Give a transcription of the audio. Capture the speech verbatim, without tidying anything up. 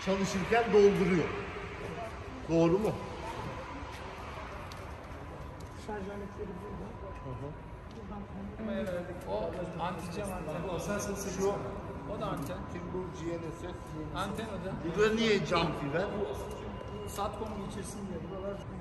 çalışırken dolduruyor. Doğru mu? Şarj aletleri burada. Hı hı. O antijen anten. O sensin şu. O da anten. Timbur G N S S. Anten o da. Bu da niye cam fiber? Satcom'u geçirsin diye buralar